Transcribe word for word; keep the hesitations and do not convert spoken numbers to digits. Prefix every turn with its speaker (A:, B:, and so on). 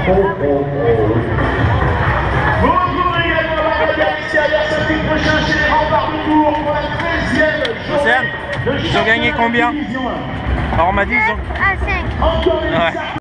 A: Océane, ils ont gagné combien? Alors on m'a dit ils ont...
B: Ah, cinq.
A: Ouais.